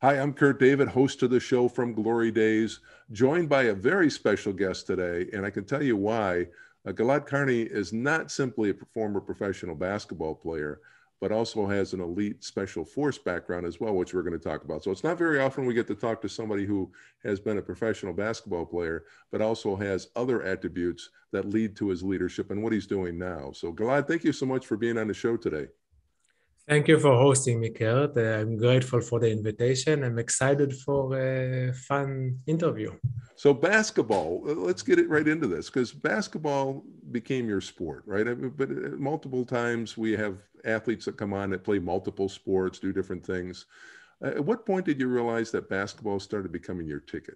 Hi, I'm Kurt David, host of the show from Glory Days, joined by a very special guest today, and I can tell you why. Gilad Karni is not simply a former professional basketball player, but also has an elite special force background as well, which we're going to talk about. So it's not very often we get to talk to somebody who has been a professional basketball player, but also has other attributes that lead to his leadership and what he's doing now. So Gilad, thank you so much for being on the show today. Thank you for hosting me, Kurt. I'm grateful for the invitation. I'm excited for a fun interview. So basketball, let's get it right into this because basketball became your sport, right? But multiple times we have athletes that come on that play multiple sports, do different things. At what point did you realize that basketball started becoming your ticket?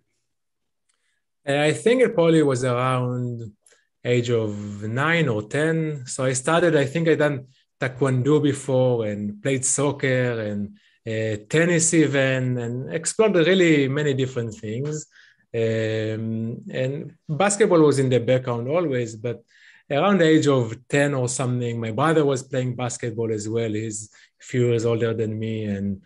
And I think it probably was around age of 9 or 10. So I think I done taekwondo before and played soccer and tennis even and explored really many different things. And basketball was in the background always, but around the age of 10 or something, my brother was playing basketball as well. He's a few years older than me. And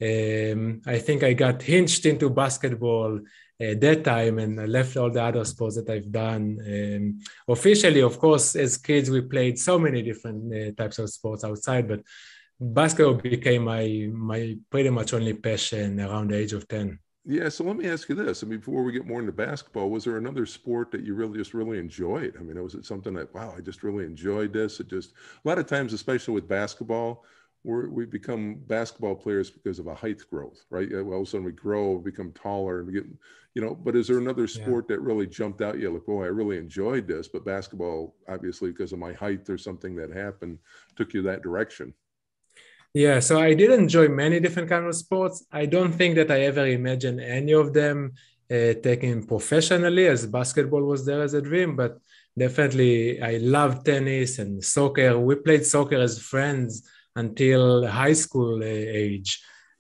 I think I got hinged into basketball at that time, and I left all the other sports that I've done. Officially, of course, as kids, we played so many different types of sports outside, but basketball became my pretty much only passion around the age of 10. Yeah, so let me ask you this. I mean, before we get more into basketball, was there another sport that you really enjoyed? I mean, was it something that, wow, I just really enjoyed this? A lot of times, especially with basketball, we become basketball players because of a height growth, right? All of a sudden we grow, we become taller, and we get, but is there another Yeah. sport that really jumped out? You like, oh, I really enjoyed this, but basketball, obviously, because of my height or something that happened, took you that direction. Yeah, so I did enjoy many different kinds of sports. I don't think that I ever imagined any of them taking professionally, as basketball was there as a dream, but definitely I loved tennis and soccer. We played soccer as friends until high school age.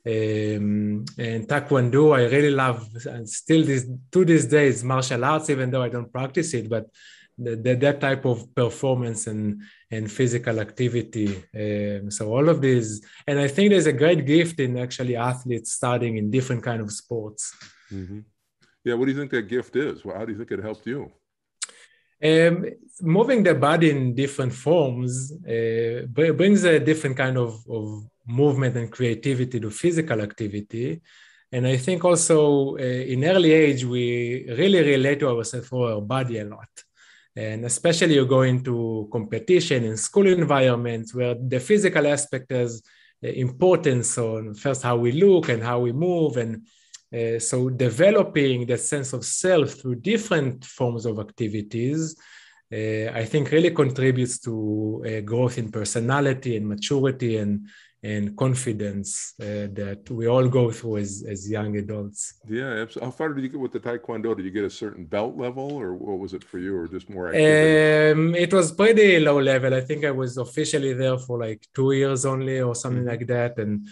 And taekwondo, I really love, and still to this day, it's martial arts, even though I don't practice it, but that type of performance and physical activity. So all of these, and I think there's a great gift in actually athletes starting in different kind of sports. Mm-hmm. Yeah, what do you think that gift is? Well, how do you think it helped you? Moving the body in different forms brings a different kind of movement and creativity to physical activity. And I think also in early age, we really relate to ourselves for our body a lot. And especially you go into competition in school environments where the physical aspect has importance on first how we look and how we move. And so developing that sense of self through different forms of activities, I think really contributes to growth in personality and maturity and confidence that we all go through as young adults. Yeah, absolutely. How far did you get with the Taekwondo? Did you get a certain belt level, or what was it for you, or just more activity? It was pretty low level. I think I was officially there for like 2 years only or something Mm-hmm. like that. And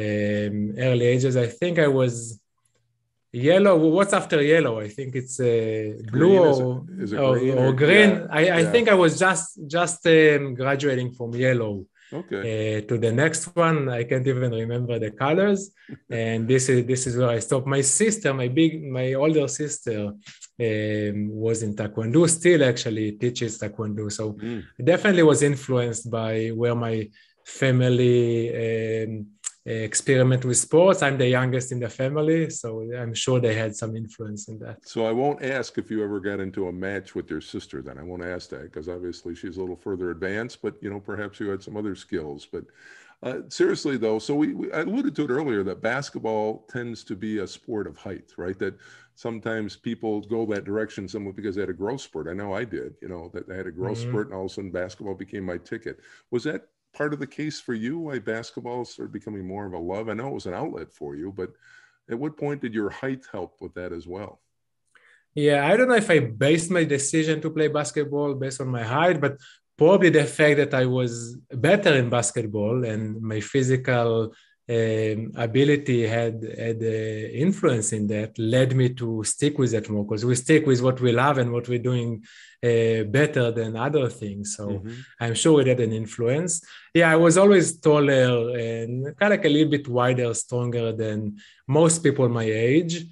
early ages, I think I was yellow. What's after yellow? I think it's blue Green? Is it green or or yeah, green. I yeah. think I was just graduating from yellow Okay. to the next one. I can't even remember the colors, and this is where I stopped. My older sister, was in Taekwondo. Still, actually teaches Taekwondo. So Mm. it definitely was influenced by where my family experiment with sports. I'm the youngest in the family, so I'm sure they had some influence in that. So I won't ask if you ever got into a match with your sister. Then I won't ask that because obviously she's a little further advanced. But perhaps you had some other skills. But seriously though, so I alluded to it earlier that basketball tends to be a sport of height, right? That sometimes people go that direction somewhat because they had a growth spurt. I know I did. That I had a growth Mm-hmm. spurt, and all of a sudden basketball became my ticket. Was that part of the case for you? Why basketball started becoming more of a love? I know it was an outlet for you, but at what point did your height help with that as well? Yeah, I don't know if I based my decision to play basketball based on my height, but probably the fact that I was better in basketball and my physical ability had influence in that, led me to stick with that more, because we stick with what we love and what we're doing better than other things. So I'm sure it had an influence. Yeah, I was always taller and kind of like a little bit wider, stronger than most people my age.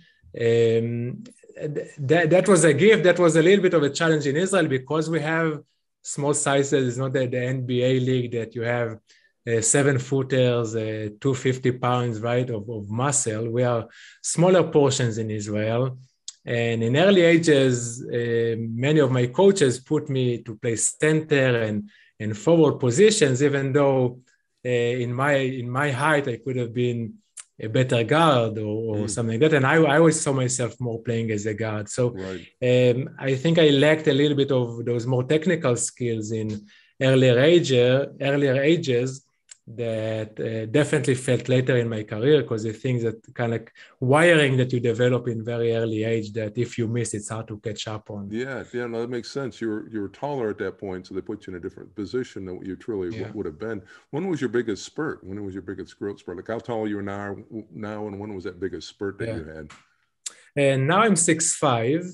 That was a gift. That was a little bit of a challenge in Israel because we have small sizes. It's not the NBA league that you have 7-footers, 250 pounds, right, of muscle. We are smaller portions in Israel. And in early ages, many of my coaches put me to play center and forward positions, even though in my height, I could have been a better guard or something like that. And I always saw myself more playing as a guard. So I think I lacked a little bit of those more technical skills in earlier ages that definitely felt later in my career, because the things that kind of like wiring that you develop in very early age, that if you miss, it's hard to catch up on. Yeah, no, that makes sense. You were taller at that point, so they put you in a different position than what you truly would have been. When was your biggest spurt? When was your biggest growth spurt? Like how tall you are now, and when was that biggest spurt that you had? And now I'm 6'5".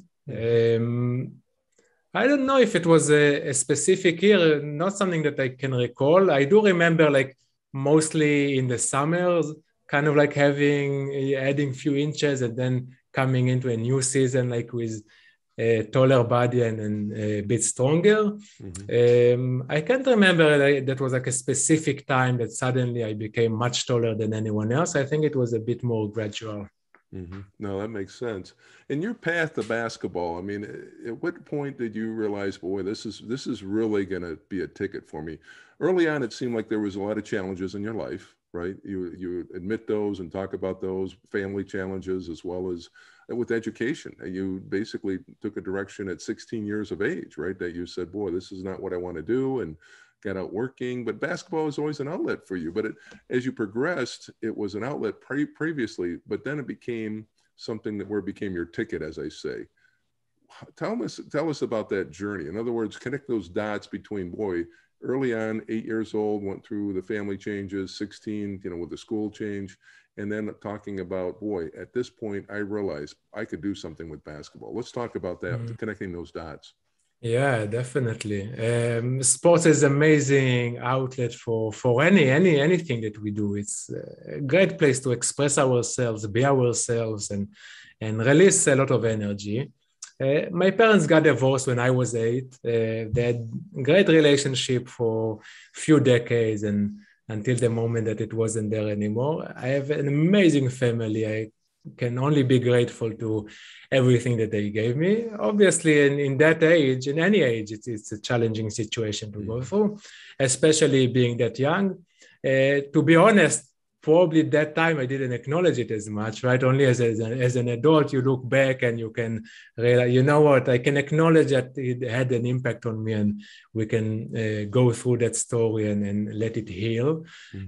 I don't know if it was a specific year, not something that I can recall. I do remember like mostly in the summers, kind of like adding few inches and then coming into a new season like with a taller body and a bit stronger. I can't remember that was like a specific time that suddenly I became much taller than anyone else. I think it was a bit more gradual. No, that makes sense. In your path to basketball, I mean, at what point did you realize, boy, this is really going to be a ticket for me? Early on, it seemed like there was a lot of challenges in your life, right? You admit those and talk about those family challenges as well as with education. You basically took a direction at 16 years of age, right? That you said, boy, this is not what I want to do, and got out working. But basketball was always an outlet for you. But as you progressed, it was an outlet previously, but then it became something where it became your ticket, as I say. Tell us about that journey. In other words, connect those dots between, boy, early on, 8 years old, went through the family changes, 16, with the school change, and then talking about, boy, at this point, I realized I could do something with basketball. Let's talk about that, connecting those dots. Yeah, definitely. Sports is amazing outlet for anything that we do. It's a great place to express ourselves, be ourselves, and release a lot of energy. My parents got divorced when I was 8. They had great relationship for a few decades, and until the moment that it wasn't there anymore. I have an amazing family. I can only be grateful to everything that they gave me. Obviously, in that age, in any age, it's a challenging situation to go through, especially being that young. To be honest, probably that time I didn't acknowledge it as much, right? Only as an adult, you look back and you can realize, you know what, I can acknowledge that it had an impact on me, and we can go through that story and let it heal.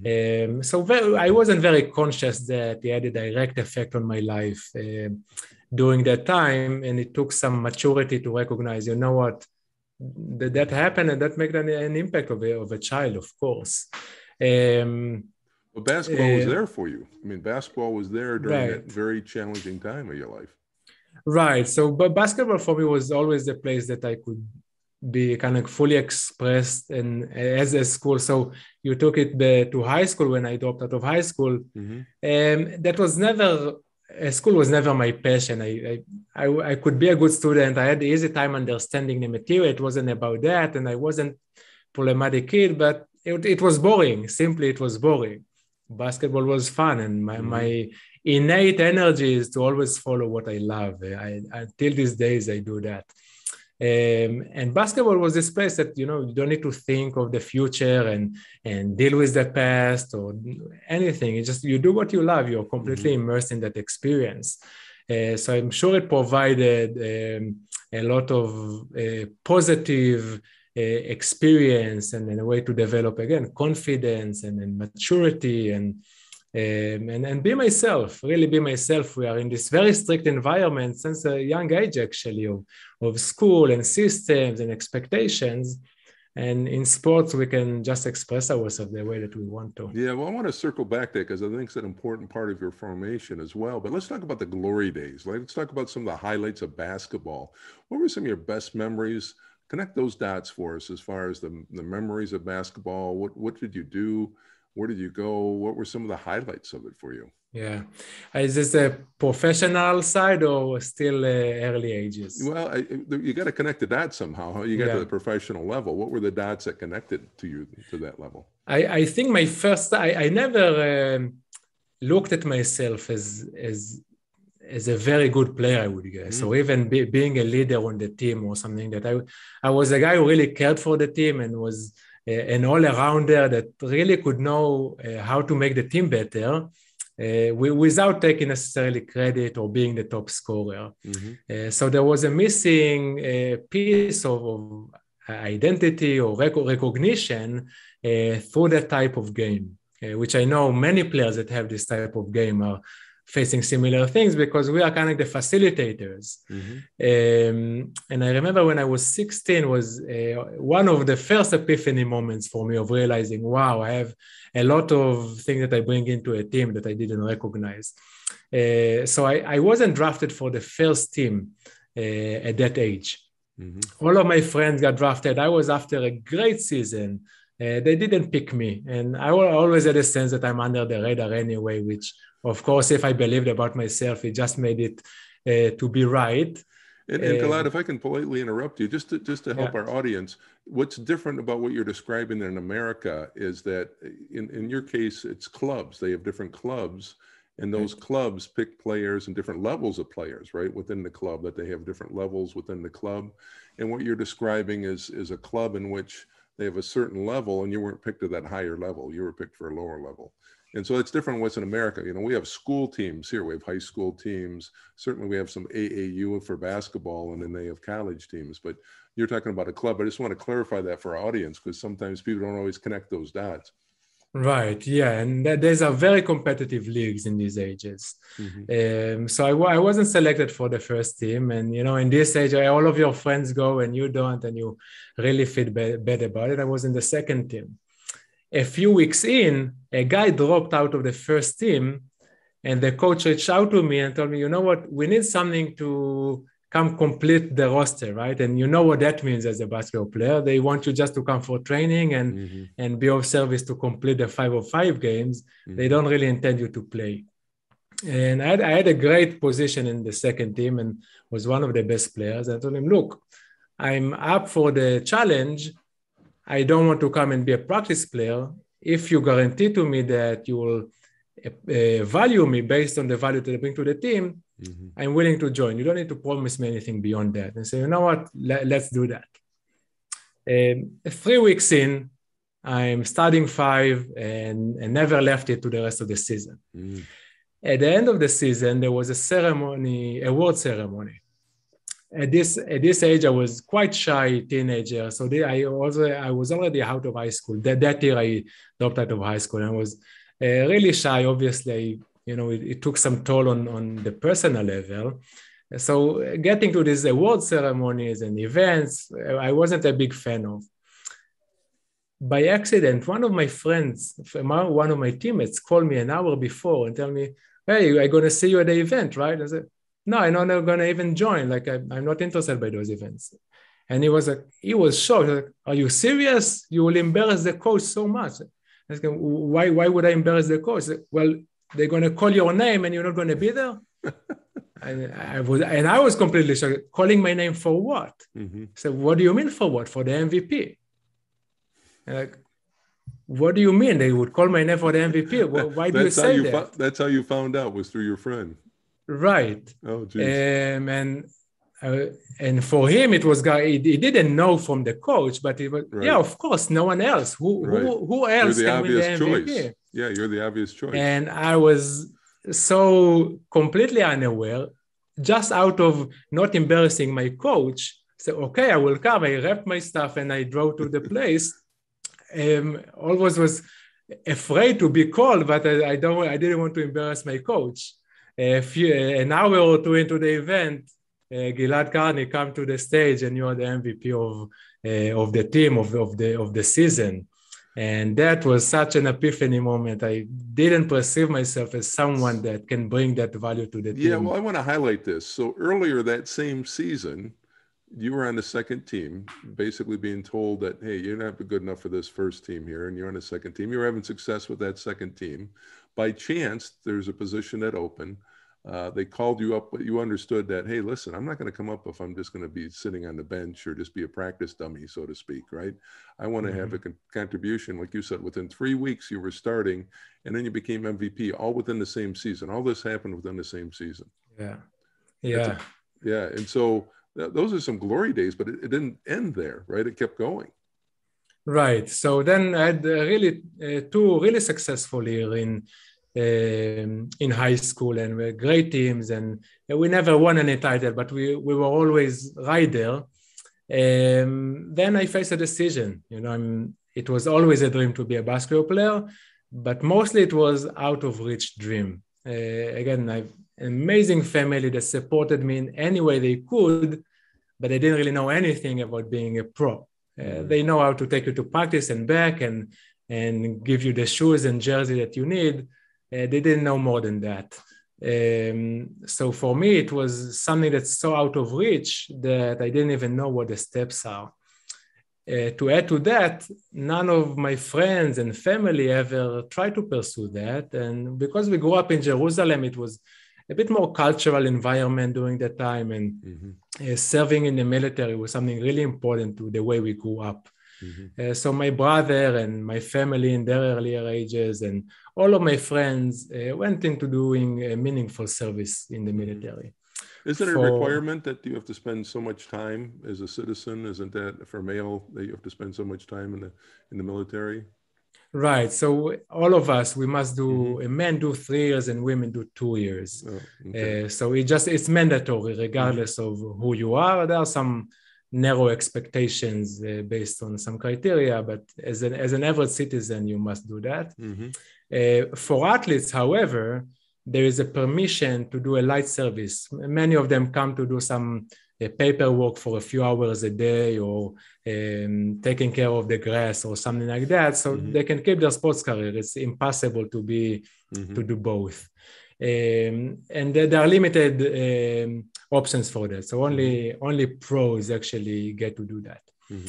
I wasn't very conscious that it had a direct effect on my life during that time, and it took some maturity to recognize, you know what, that happened, and that made an impact of a child, of course. Well, basketball was there for you. I mean, basketball was there during that very challenging time of your life. Right. So, but basketball for me was always the place that I could be kind of fully expressed and as a school. So you took it to high school when I dropped out of high school. That was never, school was never my passion. I could be a good student. I had the easy time understanding the material. It wasn't about that. And I wasn't a problematic kid, but it was boring. Simply, it was boring. Basketball was fun, and my innate energy is to always follow what I love. Until these days, I do that. And basketball was this place that, you don't need to think of the future and deal with the past or anything. It's just, you do what you love. You're completely immersed in that experience. So I'm sure it provided a lot of positive experience and a way to develop, again, confidence and maturity and be myself, really be myself. We are in this very strict environment since a young age, actually, of school and systems and expectations. And in sports, we can just express ourselves the way that we want to. Yeah, well, I want to circle back there because I think it's an important part of your formation as well. But let's talk about the glory days. Let's talk about some of the highlights of basketball. What were some of your best memories? Connect those dots for us as far as the memories of basketball. What did you do? Where did you go? What were some of the highlights of it for you? Yeah. Is this a professional side or still early ages? Well, you got to connect the dots somehow. How you got to the professional level? What were the dots that connected to you to that level? I think my first, I never looked at myself as a very good player, I would guess. So even being a leader on the team or something, that I was a guy who really cared for the team and was an all-arounder that really could know how to make the team better. Without taking necessarily credit or being the top scorer. So there was a missing piece of identity or recognition through that type of game, which I know many players that have this type of game are facing similar things because we are kind of the facilitators. And I remember when I was 16 was one of the first epiphany moments for me of realizing, wow, I have a lot of things that I bring into a team that I didn't recognize. So I wasn't drafted for the first team at that age. All of my friends got drafted. I was after a great season. They didn't pick me. And I always had a sense that I'm under the radar anyway, which of course, if I believed about myself, it just made it to be right. And Gilad, if I can politely interrupt you, just to help our audience, what's different about what you're describing in America is that in your case, it's clubs. They have different clubs, and those clubs pick players and different levels of players, right, within the club, that they have different levels within the club. And what you're describing is a club in which they have a certain level, and you weren't picked to that higher level. You were picked for a lower level. And so it's different what's in America. You know, we have school teams here. We have high school teams. Certainly we have some AAU for basketball, and then they have college teams. But you're talking about a club. I just want to clarify that for our audience because sometimes people don't always connect those dots. Right. Yeah. And there's a very competitive leagues in these ages. So I wasn't selected for the first team. And, you know, in this age, all of your friends go and you don't, and you really feel bad about it. I was in the second team. A few weeks in, a guy dropped out of the first team, and the coach reached out to me and told me, you know what, we need something to come complete the roster, right? And you know what that means as a basketball player. They want you just to come for training and be of service to complete the 5-on-5 games. They don't really intend you to play. And I had a great position in the second team and was one of the best players. I told him, look, I'm up for the challenge. I don't want to come and be a practice player. If you guarantee to me that you will value me based on the value that I bring to the team, I'm willing to join. You don't need to promise me anything beyond that. And say, you know what, let's do that. 3 weeks in, I'm starting 5 and never left it to the rest of the season. At the end of the season, there was a ceremony, award ceremony. At this age, I was quite shy teenager. So I was already out of high school. That year, I dropped out of high school. And I was really shy. Obviously, you know, it took some toll on the personal level. So getting to these award ceremonies and events, I wasn't a big fan of. By accident, one of my friends, one of my teammates called me an hour before and tell me, hey, I'm going to see you at the event, right? I said, no, I'm not going to even join. Like, I'm not interested by those events. And he was shocked. Like, are you serious? You will embarrass the coach so much. I said, why would I embarrass the coach? Said, well, they're going to call your name and you're not going to be there. and I was completely shocked. Calling my name for what? So what do you mean for what? For the MVP? And like, what do you mean they would call my name for the MVP? Why do you say that? That's how you found out, was through your friend. Right. Oh, geez. And for him, it was he didn't know from the coach, but he was, yeah, of course, no one else. Who else can win the MVP? Choice. Yeah, you're the obvious choice. And I was so completely unaware, just out of not embarrassing my coach. So, okay, I will come. I wrapped my stuff and I drove to the place. Always was afraid to be called, but I didn't want to embarrass my coach. An hour or two into the event, Gilad Karni come to the stage and you are the MVP of the team of the season. And that was such an epiphany moment. I didn't perceive myself as someone that can bring that value to the Yeah, team. well, I want to highlight this. So earlier that same season, you were on the second team, basically being told that, hey, you're not good enough for this first team here, and you're on the second team. You're having success with that second team. By chance, there's a position that opened. They called you up, but you understood that, hey, listen, I'm not going to come up if I'm just going to be sitting on the bench or just be a practice dummy, so to speak, right? I want to have a contribution. Like you said, within 3 weeks, you were starting, and then you became MVP, all within the same season. All this happened within the same season. Yeah. Yeah. Yeah. And so those are some glory days, but it didn't end there, right? It kept going. Right. So then I had really two really successful years in high school, and we had great teams, and we never won any title, but we were always right there. Then I faced a decision. It was always a dream to be a basketball player, but mostly it was out of reach dream. Again, I've an amazing family that supported me in any way they could, but they didn't really know anything about being a pro. They know how to take you to practice and back and give you the shoes and jersey that you need. They didn't know more than that. So for me, it was something that's so out of reach that I didn't even know what the steps are. To add to that, none of my friends and family ever tried to pursue that. And because we grew up in Jerusalem, it was a bit more cultural environment during that time. And serving in the military was something really important to the way we grew up. So my brother and my family in their earlier ages and all of my friends went into doing a meaningful service in the military. Isn't it a requirement that you have to spend so much time as a citizen? Isn't that for male that you have to spend so much time in the military? Right. So all of us, we must do, men do 3 years and women do 2 years. Oh, okay. So it's mandatory regardless of who you are. There are some narrow expectations based on some criteria, but as an average citizen, you must do that. For athletes, however, there is a permission to do a light service. Many of them come to do some paperwork for a few hours a day or taking care of the grass or something like that. So they can keep their sports career. It's impossible to do both. And there are limited options for that. So only pros actually get to do that.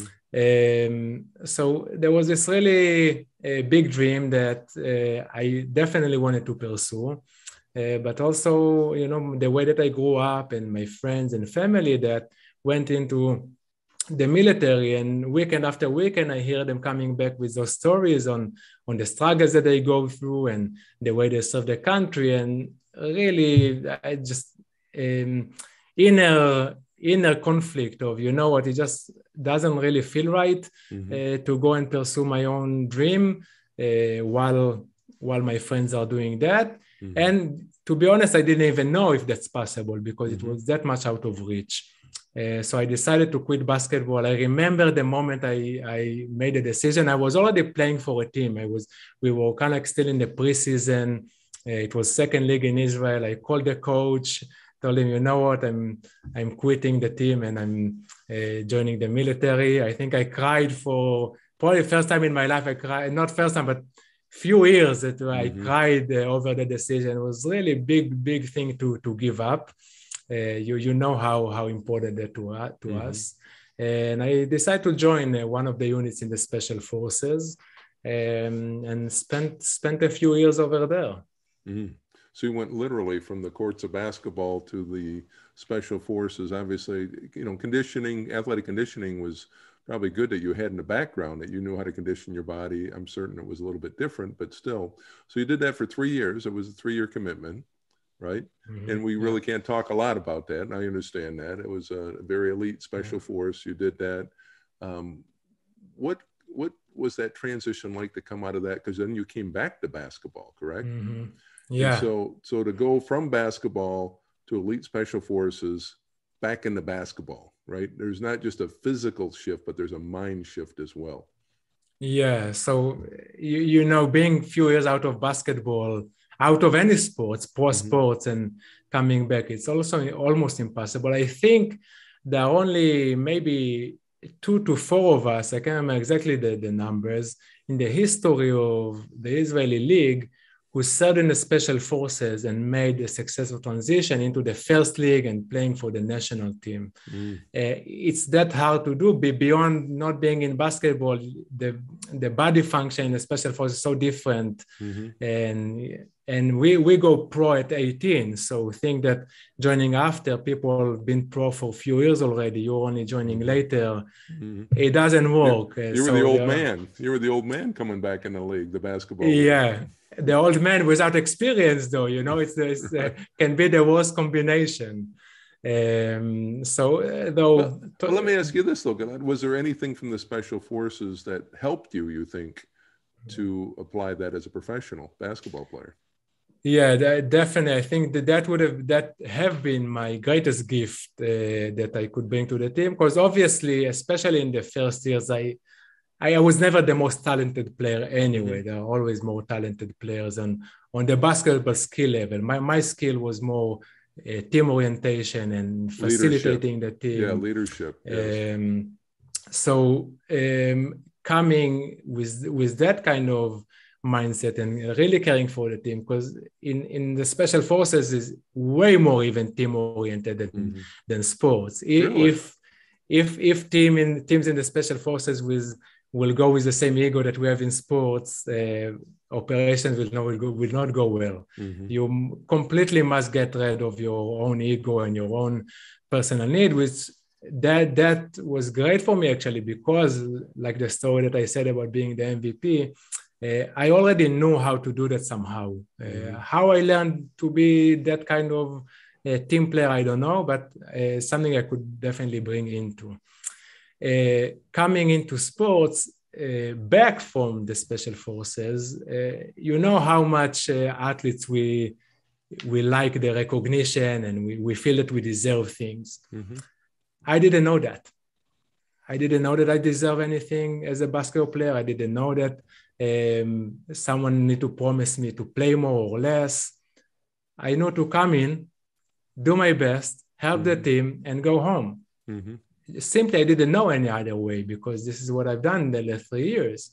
So there was this really big dream that I definitely wanted to pursue. But also, the way that I grew up and my friends and family that went into the military, and weekend after weekend, I hear them coming back with those stories on the struggles that they go through and the way they serve the country. And really, I just inner conflict of, it just doesn't really feel right to go and pursue my own dream while my friends are doing that. And to be honest, I didn't even know if that's possible because it was that much out of reach. So I decided to quit basketball. I remember the moment I made a decision. I was already playing for a team. We were kind of still in the preseason. It was second league in Israel. I called the coach, told him, you know what, I'm quitting the team and I'm joining the military. I think I cried for probably first time in my life. I cried, not first time, but few years that I cried over the decision. It was really big thing to give up. You know how important that to us. And I decided to join one of the units in the special forces and spent a few years over there. So you went literally from the courts of basketball to the special forces. Obviously, athletic conditioning was probably good that you had in the background, that you knew how to condition your body. I'm certain it was a little bit different, but still. So you did that for 3 years. It was a 3-year commitment, right? And we really can't talk a lot about that. And I understand that. It was a very elite special force. You did that. What was that transition like to come out of that? Because then you came back to basketball, correct? Yeah. And so to go from basketball to elite special forces back into basketball, right? There's not just a physical shift, but there's a mind shift as well. Yeah. So, being few years out of basketball, out of any sports, pro Mm-hmm. sports, and coming back. It's also almost impossible. I think there are only maybe 2 to 4 of us, I can't remember exactly the numbers, in the history of the Israeli league who served in the special forces and made a successful transition into the first league and playing for the national team. It's that hard to do. Beyond not being in basketball, the body function in the special forces is so different. And we go pro at 18. So think that joining after, people have been pro for a few years already, you're only joining later. It doesn't work. You were the old man. You were the old man coming back in the league, the basketball league. Yeah. The old man without experience, though, it's can be the worst combination. Well, let me ask you this, though, Gilad. Was there anything from the special forces that helped you think, to apply that as a professional basketball player? Yeah, definitely. I think that have been my greatest gift that I could bring to the team, because obviously, especially in the first years, I was never the most talented player anyway. There are always more talented players. And on the basketball skill level, my skill was more team orientation and facilitating the team. Yeah, leadership. Yes. Coming with that kind of mindset and really caring for the team, because in the special forces is way more even team oriented than sports. Really? If teams in the special forces will go with the same ego that we have in sports, operations will not go well. You completely must get rid of your own ego and your own personal need, which that was great for me actually, because like the story that I said about being the MVP, I already knew how to do that somehow. How I learned to be that kind of team player, I don't know, but something I could definitely bring into. Coming into sports, back from the special forces, how much athletes we like the recognition and we feel that we deserve things. I didn't know that. I didn't know that I deserve anything as a basketball player. I didn't know that someone need to promise me to play more or less. I know to come in, do my best, help the team, and go home. Simply, I didn't know any other way, because this is what I've done in the last 3 years.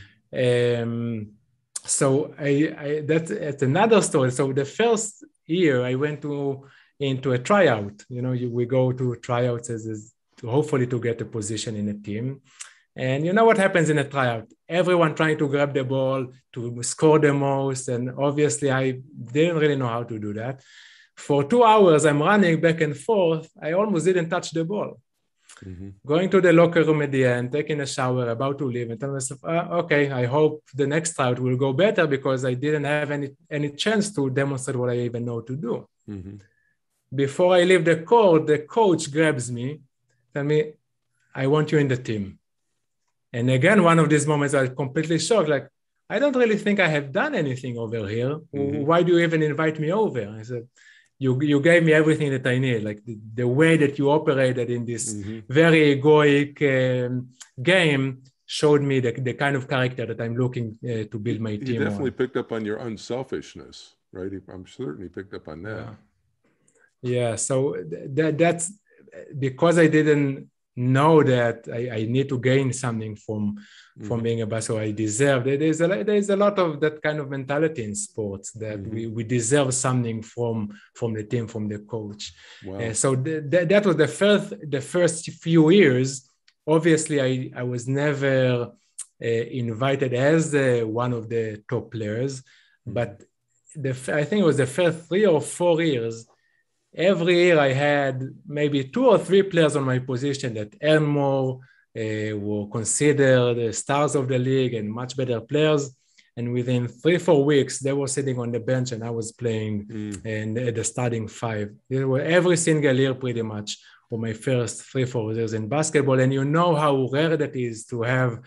So that's another story. So the first year I went into a tryout. We go to tryouts as hopefully to get a position in a team. And you know what happens in a tryout? Everyone trying to grab the ball, to score the most. And obviously I didn't really know how to do that. For 2 hours, I'm running back and forth. I almost didn't touch the ball. Going to the locker room at the end, taking a shower, about to leave, and tell myself, okay, I hope the next tryout will go better, because I didn't have any chance to demonstrate what I even know to do. Before I leave the court, the coach grabs me, tell me, I want you in the team. And again, one of these moments I was completely shocked, like, I don't really think I have done anything over here. Why do you even invite me over? I said, you gave me everything that I need, like the way that you operated in this very egoic game showed me the kind of character that I'm looking to build my team on. He definitely picked up on your unselfishness, right? I'm certain he picked up on that. Yeah, so that's because I didn't know that I need to gain something from being a basketball. I deserve. There's a lot of that kind of mentality in sports, that we deserve something from the team, from the coach. Wow. So that was the first few years. Obviously, I was never invited as one of the top players, but I think it was the first 3 or 4 years. Every year I had maybe 2 or 3 players on my position that earned more, were considered stars of the league and much better players. And within 3-4 weeks, they were sitting on the bench and I was playing and at the starting 5. They were every single year pretty much for my first 3-4 years in basketball. And you know how rare that is to have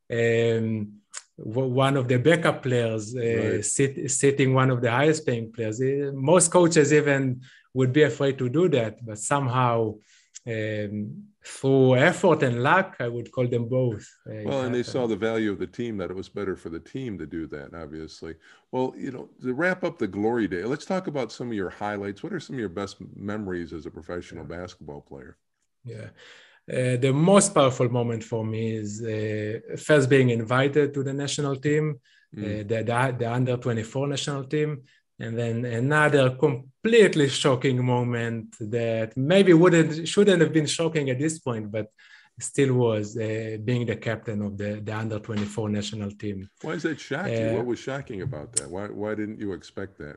one of the backup players sitting one of the highest paying players. Most coaches even would be afraid to do that, but somehow through effort and luck, I would call them both. It Well, and they saw happened. the value of the team, that it was better for the team to do that, obviously. Well, to wrap up the glory day, let's talk about some of your highlights. What are some of your best memories as a professional Yeah. basketball player? Yeah. The most powerful moment for me is first being invited to the national team, Mm, the under 24 national team, and then another completely shocking moment that maybe shouldn't have been shocking at this point, but still was being the captain of the under 24 national team. why does that shock you? Uh, What was shocking about that? Why didn't you expect that?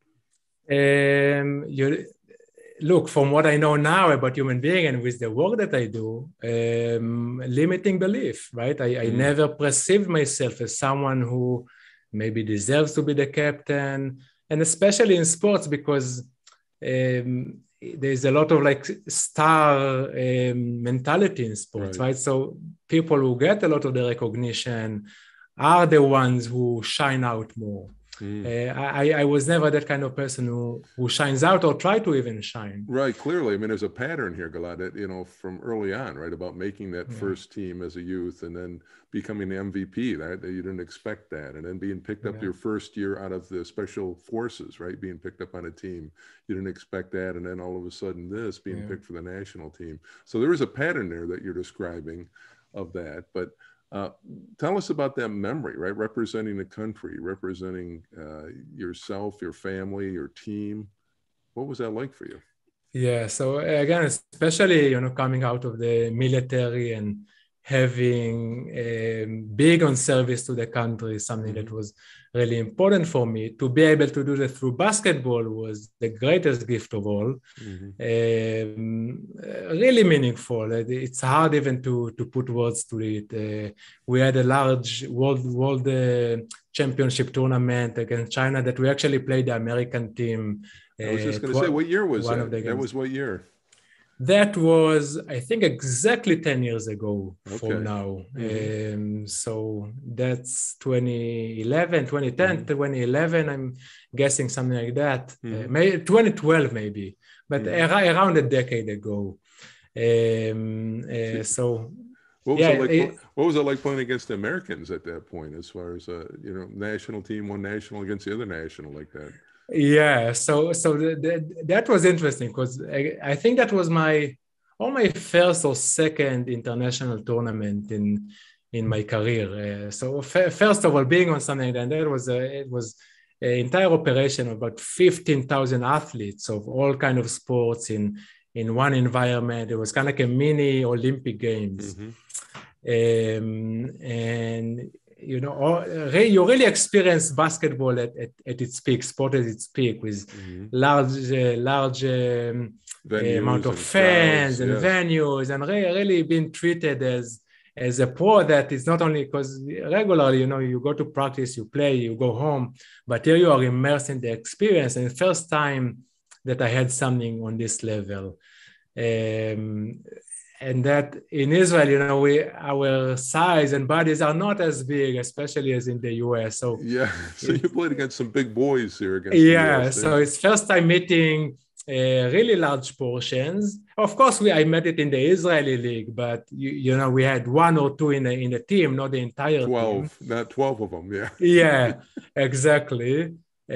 you look, from what I know now about human being and with the work that I do, limiting belief, right? I Mm, never perceived myself as someone who maybe deserves to be the captain, and especially in sports because there's a lot of like star mentality in sports, right. right? So people who get a lot of the recognition are the ones who shine out more. Mm. I was never that kind of person who shines out or try to even shine. Right, clearly. I mean, there's a pattern here, Gilad, from early on, right, about making that Yeah, first team as a youth and then becoming the MVP, right? That you didn't expect that. And then being picked up yeah, your first year out of the special forces, right? Being picked up on a team. You didn't expect that. And then all of a sudden this being yeah. picked for the national team. So there is a pattern there that you're describing of that. But uh, tell us about that memory, right? Representing the country, representing yourself, your family, your team. What was that like for you? Yeah, so again, especially coming out of the military and having big on service to the country, is something that Mm-hmm. was really important for me. To be able to do that through basketball was the greatest gift of all. Mm-hmm. Really meaningful. It's hard even to put words to it. We had a large world championship tournament against China that we actually played the American team. I was just going to say, what year was One of the that? That games. was what year? That was, I think, exactly 10 years ago from Okay. now. Mm-hmm. So that's 2011, 2010, Mm-hmm. 2011, I'm guessing something like that. Mm-hmm. Maybe 2012, maybe, but Mm-hmm. around a decade ago. See, So, what was yeah, it like? What was it like playing against the Americans at that point, as far as national team, one national against the other national like that? yeah. That was interesting because I think that was my first or second international tournament in my career. So first of all, being on something, and it was an entire operation of about 15,000 athletes of all kind of sports in one environment. It was kind of like a mini Olympic Games. Mm-hmm. And you really experience basketball at its peak, sport at its peak, with Mm-hmm. large amount Venues of and crowds, fans and yes. venues, and really being treated as a pro that is not only because regularly, you go to practice, you play, you go home, but here you are immersed in the experience. And the first time that I had something on this level. Um, and that in Israel, our size and bodies are not as big, especially as in the US. So Yeah. So you it's played against some big boys here against the yeah, U.S. so there. it's first time meeting really large portions. Of course, I met it in the Israeli league, but we had one or two in the team, not the entire team. 12, not 12 of them. Yeah. Yeah, exactly.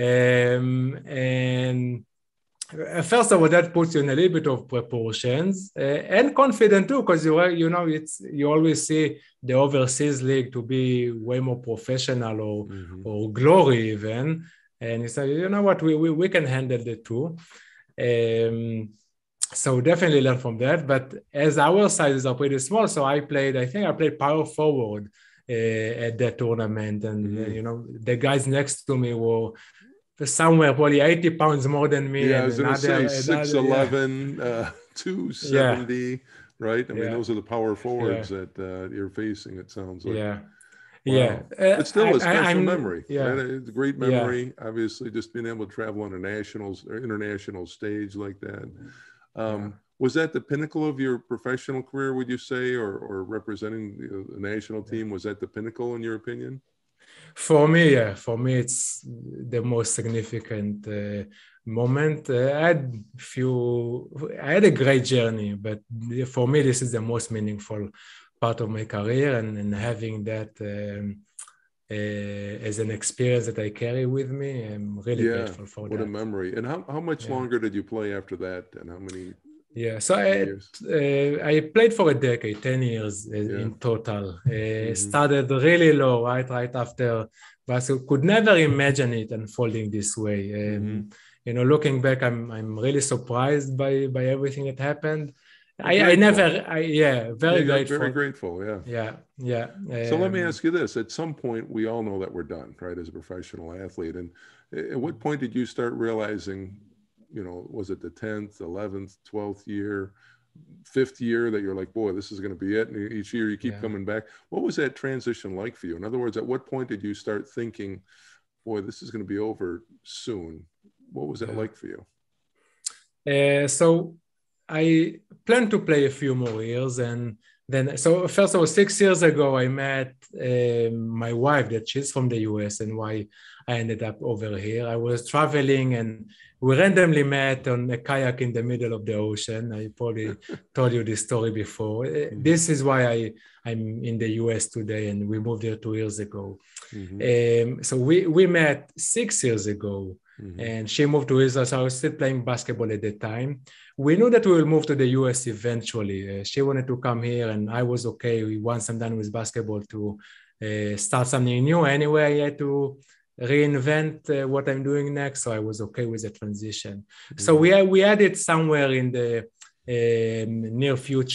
And first of all, that puts you in a little bit of proportions and confident too, because you always see the overseas league to be way more professional Mm-hmm. or glory even, and you say, you know what, we can handle the two. Um, so definitely learn from that. But as our sizes are pretty small, so I think I played power forward at that tournament, and Mm-hmm. the guys next to me were somewhere probably 80 pounds more than me, Yeah, I and was going to say yeah, 6'11", yeah, 270, right? I mean, yeah, those are the power yeah, forwards that you're facing, it sounds like. yeah, yeah. Wow. But still a special I'm memory, right? yeah, It's a great yeah, memory, obviously, just being able to travel on a nationals or international stage like that. yeah. Was that the pinnacle of your professional career, would you say, or representing the national Yeah. team? Was that the pinnacle in your opinion? For me, it's the most significant moment. I had a great journey, but for me, this is the most meaningful part of my career, and having that as an experience that I carry with me, I'm really Yeah, grateful for what a that. memory. And how much Yeah. longer did you play after that? And how many Yeah, so years? I played for a decade, 10 years Yeah. in total. Mm-hmm. Started really low, right after, but I could never imagine it unfolding this way. Mm-hmm. Looking back, I'm really surprised by everything that happened. Well, I never, grateful. yeah, Yeah, very you're very grateful. grateful. Yeah. Yeah, yeah. So let me ask you this. At some point, we all know that we're done, right, as a professional athlete. And at what point did you start realizing, was it the 10th, 11th, 12th year, 5th year that you're like, boy, this is going to be it? And each year you keep Yeah. coming back. What was that transition like for you? In other words, at what point did you start thinking, boy, this is going to be over soon? What was that Yeah. like for you? So I plan to play a few more years, and then so first of all, 6 years ago, I met my wife that she's from the US, and why I ended up over here. I was traveling, and we randomly met on a kayak in the middle of the ocean. I probably told you this story before. Mm-hmm. This is why I'm in the US today, and we moved here 2 years ago. Mm-hmm. So we met 6 years ago, Mm-hmm. and she moved to Israel. So I was still playing basketball at the time. We knew that we will move to the US eventually. She wanted to come here, and I was okay. Once I'm done with basketball to start something new. Anyway, I had to reinvent what I'm doing next, so I was okay with the transition. So we had it somewhere in the near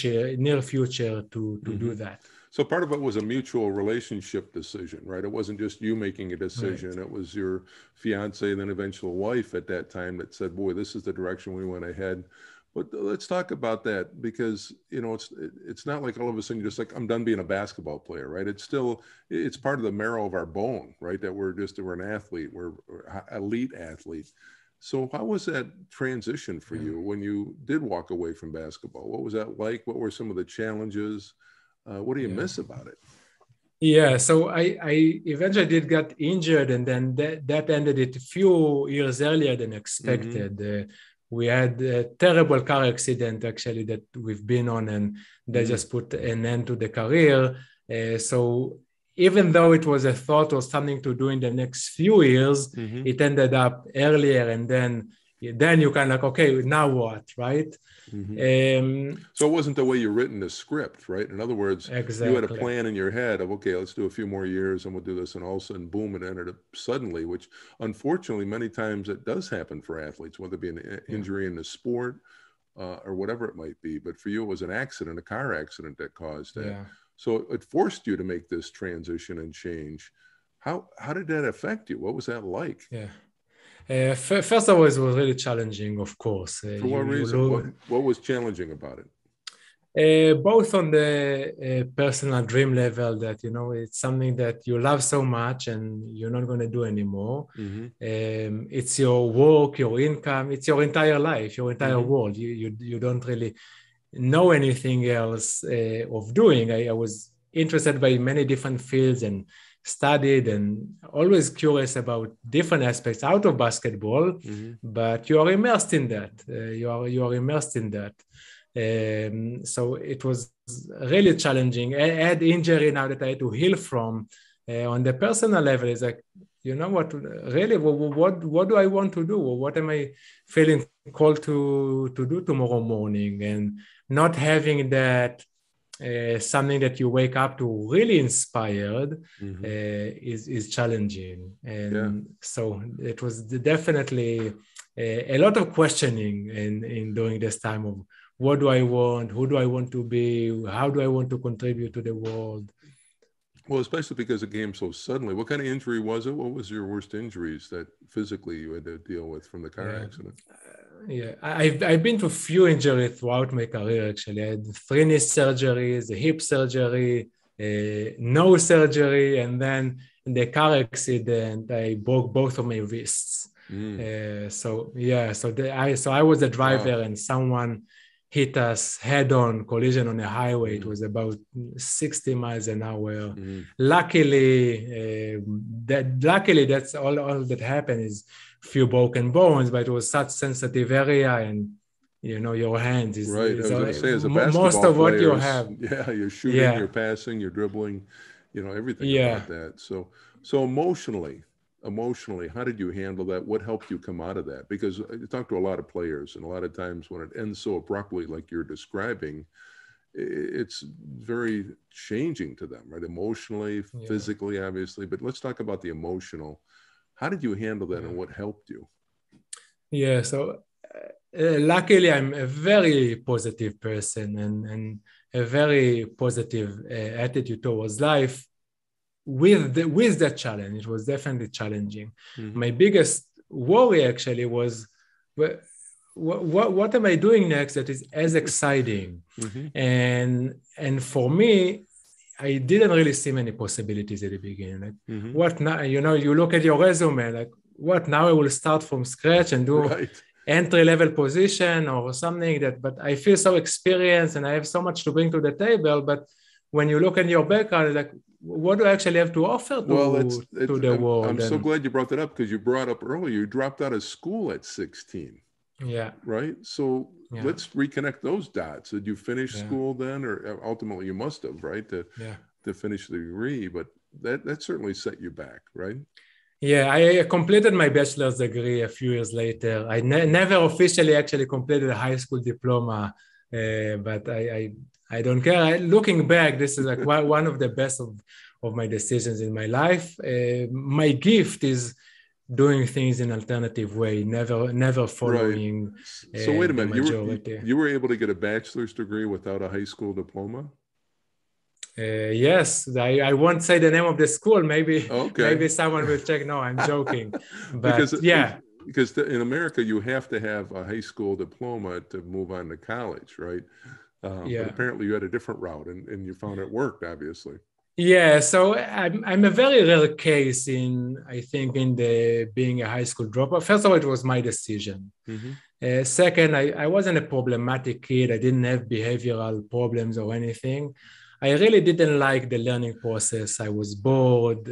future to do that. So part of it was a mutual relationship decision, right? It wasn't just you making a decision. Right. It was your fiance and then eventual wife at that time that said, boy, this is the direction we went ahead. But let's talk about that, because, it's not like all of a sudden you're just like, I'm done being a basketball player, right? It's part of the marrow of our bone, right? That we're an athlete, we're elite athlete. So how was that transition for you when you did walk away from basketball? What was that like? What were some of the challenges? What do you miss about it? Yeah, so I eventually did get injured, and then that ended it a few years earlier than expected. We had a terrible car accident, actually, that we've been on, and they just put an end to the career. So even though it was a thought or something to do in the next few years, it ended up earlier, and then you kind of like, okay, now what, right? So it wasn't the way you written the script, right? In other words, you had a Exactly. plan in your head of, okay, let's do a few more years and we'll do this. And all of a sudden, boom, it ended up suddenly, which unfortunately, many times it does happen for athletes, whether it be an injury in the sport or whatever it might be. But for you, it was an accident, a car accident that caused that. Yeah. So it forced you to make this transition and change. How did that affect you? What was that like? Yeah. First of all, it was really challenging, of course. For what reason? What was challenging about it? Both on the personal dream level, that it's something that you love so much and you're not going to do anymore. It's your work, your income, it's your entire life, your entire world. You don't really know anything else of doing. I was interested by many different fields and studied and always curious about different aspects out of basketball, but you are immersed in that. You are immersed in that. So it was really challenging. I had injury now that I had to heal from. On the personal level, it's like, what, really, what do I want to do? What am I feeling called to do tomorrow morning? And not having that something that you wake up to really inspired is challenging. And so it was definitely a lot of questioning in during this time of what do I want, who do I want to be, how do I want to contribute to the world. Well, especially because it came so suddenly. What kind of injury was it? What was your worst injuries that physically you had to deal with from the car accident? I've been to few injuries throughout my career, actually. I had 3 knee surgeries, a hip surgery, no surgery, and then in the car accident, I broke both of my wrists. So I was the driver, and someone hit us head-on collision on a highway. It was about 60 miles an hour. Luckily, that's all that happened is few broken bones, but it was such sensitive area, and your hand Right. I is was going to say, as a most basketball of what you player, have. yeah, you're shooting, you're Yeah, passing, you're dribbling, everything yeah. about that. So emotionally, how did you handle that? What helped you come out of that? Because I talk to a lot of players, and a lot of times when it ends so abruptly, like you're describing, it's very changing to them, right? Emotionally, Yeah. physically, obviously. But let's talk about the emotional. How did you handle that, and Yeah. what helped you? Yeah. So luckily, I'm a very positive person, and a very positive attitude towards life. With that challenge, it was definitely challenging. Hmm. My biggest worry actually was, what am I doing next that is as exciting? Hmm. And for me, I didn't really see many possibilities at the beginning. Like, Hmm. what now? You look at your resume, like, what now? I will start from scratch and do Right. entry level position or something that. But I feel so experienced and I have so much to bring to the table. But when you look at your background, like, what do I actually have to offer Well, to the I'm world? so And glad you brought that up, because you brought up earlier you dropped out of school at 16, yeah, right? So yeah, let's reconnect those dots. Did you finish yeah, school then, or ultimately you must have, right, yeah. to finish the degree? But that certainly set you back, right? Yeah, I completed my bachelor's degree a few years later. I never officially actually completed a high school diploma, but I don't care. Looking back, this is like one of the best of my decisions in my life. My gift is doing things in alternative way, never Right. following So wait a the minute. majority. You were able to get a bachelor's degree without a high school diploma? Yes, I won't say the name of the school. Maybe Okay. maybe someone will check. No, I'm joking. because But yeah, in America you have to have a high school diploma to move on to college, right? But yeah. apparently you had a different route, and you found it worked, obviously. Yeah, so I'm a very rare case in, I think, in the being a high school dropout. First of all, it was my decision. Hmm. Second, I wasn't a problematic kid. I didn't have behavioral problems or anything. I really didn't like the learning process. I was bored,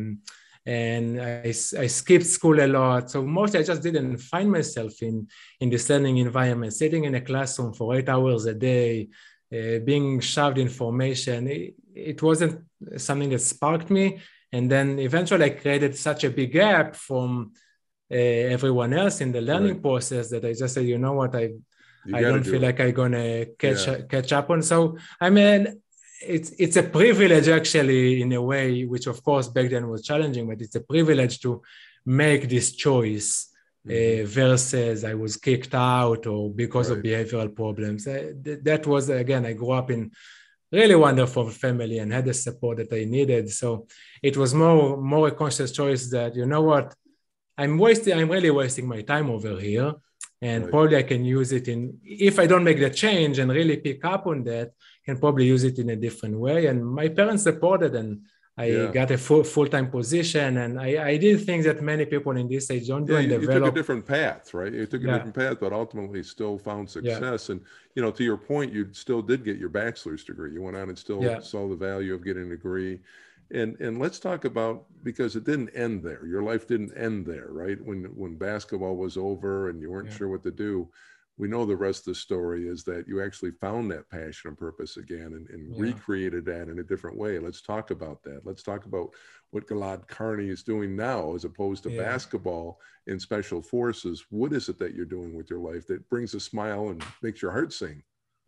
and I skipped school a lot. So mostly I just didn't find myself in this learning environment, sitting in a classroom for 8 hours a day, being shoved information. It wasn't something that sparked me. And then eventually I created such a big gap from everyone else in the Right. learning process that I just said, you know what, You I got to don't feel do it. like I'm gonna Yeah. catch up on. So I mean, it's a privilege actually in a way, which of course back then was challenging, but it's a privilege to make this choice Hmm. versus I was kicked out or because of Right. behavioral problems. That was, again, I grew up in really wonderful family and had the support that I needed. So it was more a conscious choice that, you know what, I'm really wasting my time over here. And Right. probably I can use it if I don't make the change and really pick up on that, I can probably use it in a different way. And my parents supported, and I Yeah. got a full-time position. And I did things that many people in this age don't do Yeah, and you took a develop. different path, right? You took a Yeah, different path, but ultimately still found yeah, success. And, to your point, you still did get your bachelor's degree. You went on and still yeah, saw the value of getting a degree. And let's talk about, because it didn't end there. Your life didn't end there, right? When basketball was over and you weren't yeah, sure what to do, we know the rest of the story is that you actually found that passion and purpose again, and yeah. recreated that in a different way. Let's talk about that. Let's talk about what Gilad Karni is doing now, as opposed to Yeah. basketball in special forces. What is it that you're doing with your life that brings a smile and makes your heart sing?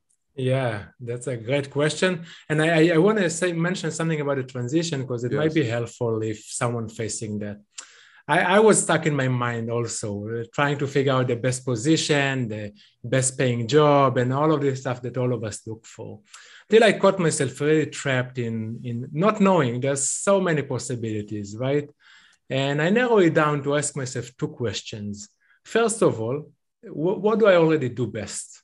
Yeah, that's a great question. And I want to mention something about the transition because it might Yes. be helpful if someone facing that. I was stuck in my mind also, trying to figure out the best position, the best paying job, and all of this stuff that all of us look for. Till I caught myself really trapped in not knowing there's so many possibilities, right? And I narrow it down to ask myself two questions. First of all, what do I already do best?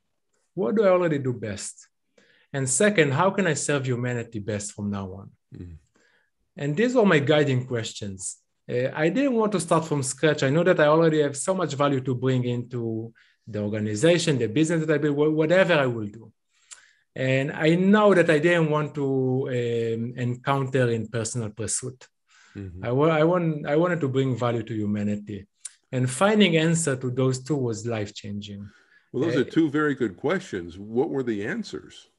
What do I already do best? And second, how can I serve humanity best from now on? Mm. And these were my guiding questions. I didn't want to start from scratch. I know that I already have so much value to bring into the organization, the business that I build, whatever I will do. And I know that I didn't want to encounter in personal pursuit. Hmm. I wanted to bring value to humanity. And finding answer to those two was life-changing. Well, those are two very good questions. What were the answers?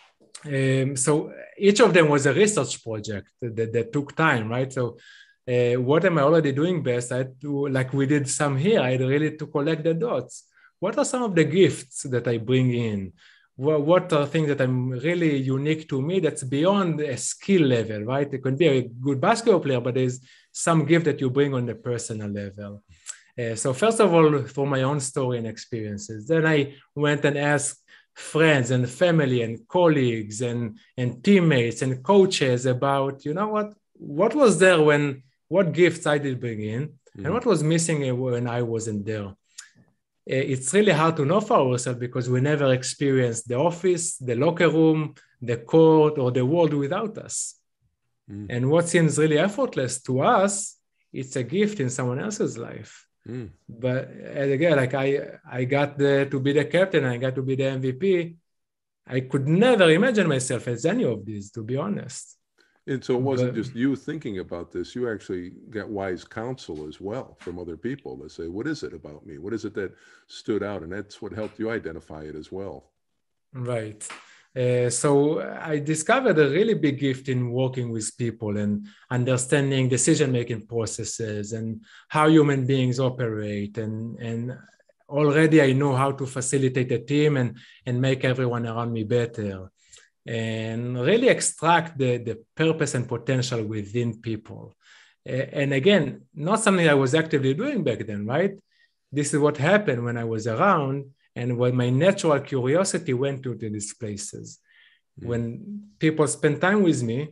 So each of them was a research project that took time, right? So what am I already doing best? I had to, like we did some here, I had really to collect the dots. What are some of the gifts that I bring in? What are things that I'm really unique to me that's beyond a skill level, right? It can be a good basketball player, but there's some gift that you bring on the personal level. So first of all, through my own story and experiences, then I went and asked friends and family and colleagues and teammates and coaches about, what was there what gifts I did bring in and what was missing when I wasn't there. It's really hard to know for ourselves because we never experienced the office, the locker room, the court, or the world without us. And what seems really effortless to us, it's a gift in someone else's life. But again, like I got to be the captain, I got to be the MVP. I could never imagine myself as any of these, to be honest. And so it wasn't just you thinking about this, you actually got wise counsel as well from other people that say, what is it about me? What is it that stood out? And that's what helped you identify it as well. Right. So I discovered a really big gift in working with people and understanding decision-making processes and how human beings operate. And already I know how to facilitate a team and make everyone around me better and really extract the purpose and potential within people. And again, not something I was actively doing back then, right? This is what happened when I was around. And when my natural curiosity went to these places, when people spend time with me,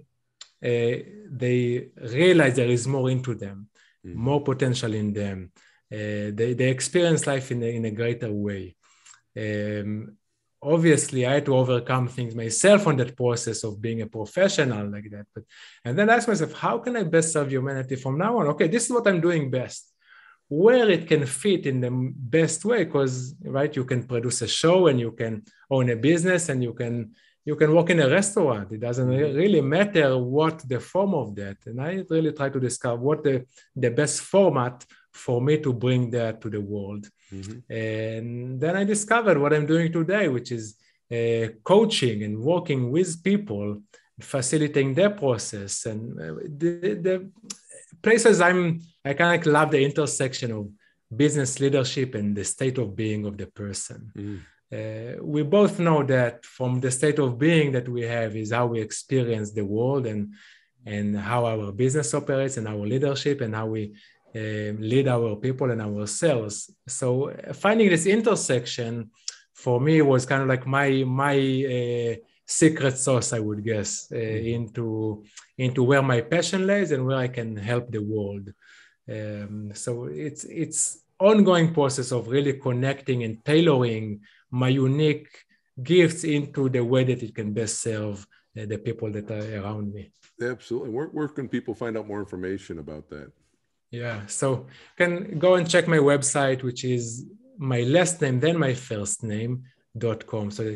they realize there is more into them, more potential in them. They experience life in a greater way. Obviously, I had to overcome things myself on that process of being a professional like that. And then I asked myself, how can I best serve humanity from now on? Okay, this is what I'm doing best. Where it can fit in the best way, because right, you can produce a show and you can own a business and you can work in a restaurant. It doesn't really matter what the form of that. And I really try to discover what the best format for me to bring that to the world. And then I discovered what I'm doing today, which is coaching and working with people, facilitating their process and the places I kind of love the intersection of business leadership and the state of being of the person. We both know that from the state of being that we have is how we experience the world and how our business operates and our leadership and how we lead our people and ourselves. So finding this intersection for me was kind of like my secret sauce, I would guess, into where my passion lies and where I can help the world. So it's ongoing process of really connecting and tailoring my unique gifts into the way that it can best serve the people that are around me. Absolutely. Where can people find out more information about that? Yeah, so you can go and check my website, which is my last name, then my first name.com. So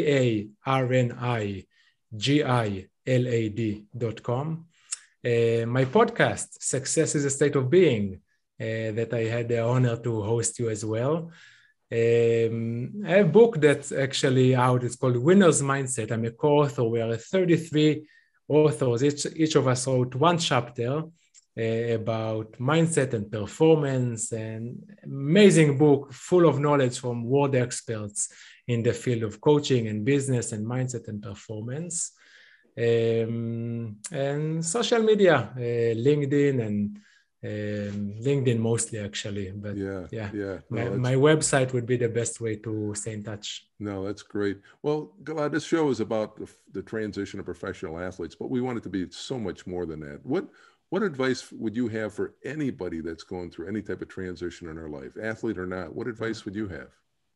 KARNIGILAD.com. My podcast, Success is a State of Being, that I had the honor to host you as well. I have a book that's actually out. It's called Winner's Mindset. I'm a co-author. We are 33 authors. Each of us wrote one chapter about mindset and performance, and amazing book full of knowledge from world experts in the field of coaching and business and mindset and performance. And social media, LinkedIn and LinkedIn mostly actually, but my website would be the best way to stay in touch. No, that's great. Well, Gilad, this show is about the transition of professional athletes, but we want it to be so much more than that. What advice would you have for anybody that's going through any type of transition in their life, athlete or not? What advice would you have?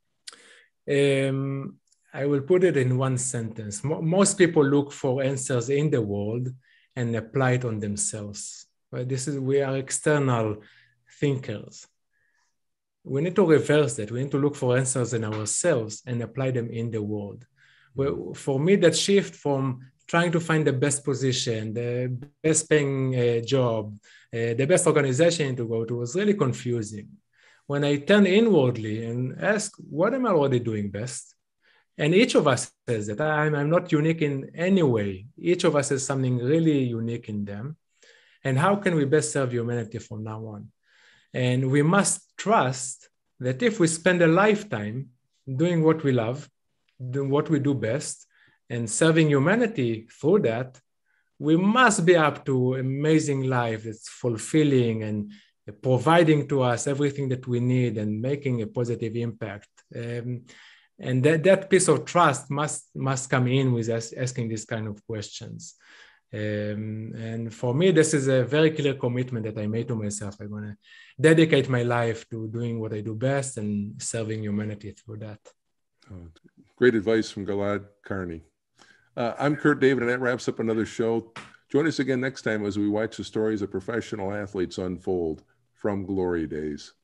I will put it in one sentence. Most people look for answers in the world and apply it on themselves. Right? We are external thinkers. We need to reverse that. We need to look for answers in ourselves and apply them in the world. Well, for me, that shift from trying to find the best position, the best paying job, the best organization to go to was really confusing. when I turn inwardly and ask, what am I already doing best? And each of us says that I'm not unique in any way. Each of us has something really unique in them. And how can we best serve humanity from now on? And we must trust that if we spend a lifetime doing what we love, doing what we do best, and serving humanity through that, we must be up to amazing life that's fulfilling and providing to us everything that we need and making a positive impact. And that piece of trust must come in with us asking these kind of questions. And for me, this is a very clear commitment that I made to myself. I'm going to dedicate my life to doing what I do best and serving humanity through that. Great advice from Gilad Karni. I'm Kurt David, and that wraps up another show. Join us again next time as we watch the stories of professional athletes unfold from glory days.